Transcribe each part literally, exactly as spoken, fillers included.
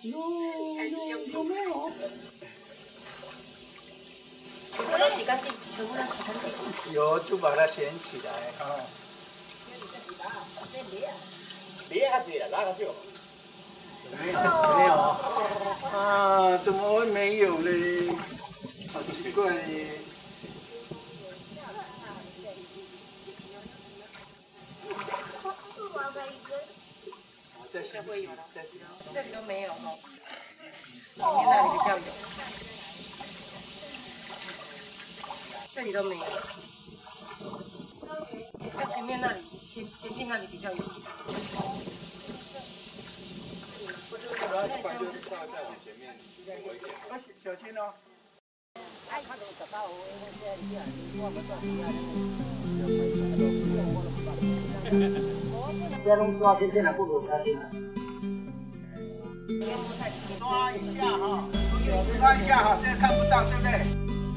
有有有没有？ 全部都洗干净，全部都洗干净。 有就把它捡起来啊。 捏较济啦，拉较少。 没有没有啊？怎么会没有嘞？好奇怪嘞！再洗会有了，再洗。 这里都没有哦，前面那里比较有，这里都没有。在前面那里，前前进那里比较有。 那不然就是再再往前面多一点。 小心哦。这拢刷天天的不如他。刷一下哈，刷一下哈，这个看不到，对不对？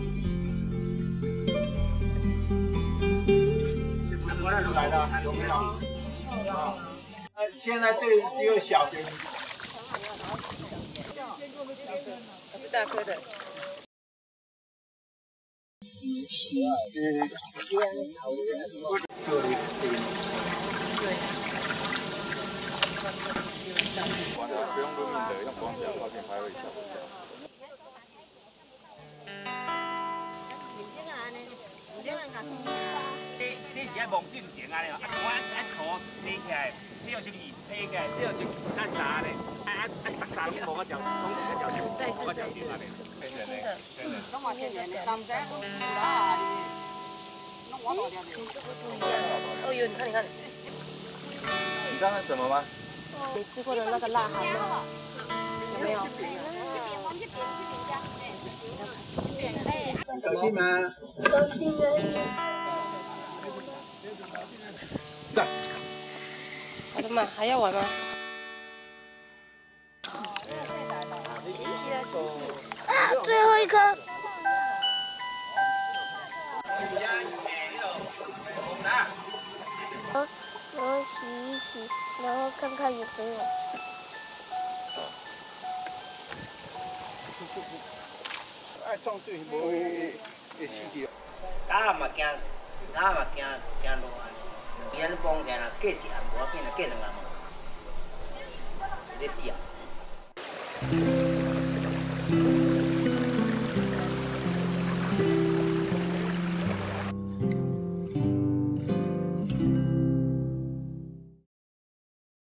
这不是那来的，有没有？啊，呃，现在这只有小的。 是大颗的。 对。 完了，不用录音的，用光脚照片拍会小。 这这是爱望进前安尼哦，啊，我啊涂洗起来，洗到这里洗起来，洗到这咱炸嘞，啊啊啊，炸炸拢无个条，拢无个条，无个条筋安尼。天然的，天然。 拢话天然的，但唔知拢有啦，弄我大点。 这个不一样哦哟，你看你看。 你知道那什么吗？ 你吃过的那个辣蛤蟆有没有？ 小心吗？ 小心人。 在。 好的嘛，还要玩吗？洗一洗了，洗一洗。啊，最后一颗。然后洗一洗，然后看看有没有。 爱创水无会会死掉。 鸭嘛惊，鸭嘛惊惊落啊！伊安尼绑起来，过一下无要紧，过两下嘛，你死啊！